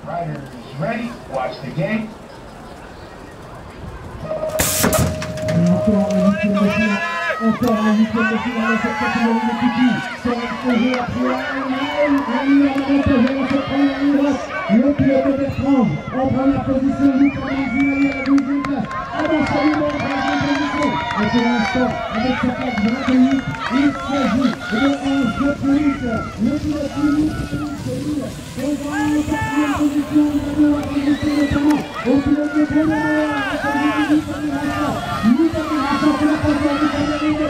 Riders ready, watch the gate. Encore un huitième de finale, cette catégorie de Kiki. Sur l'exposé après le pilote de Bertrand en première position, Lucas Manzinali à la deuxième place. Avant Chalumeau en troisième position. Et pour l'instant, avec sa plaque 28, il s'agit de 11 minutes. Le pilote unique, est en quatrième position, nous avons ajouté notamment au pilote de Grenoble, à la deuxième position, Lucas Manzinali pour la première position.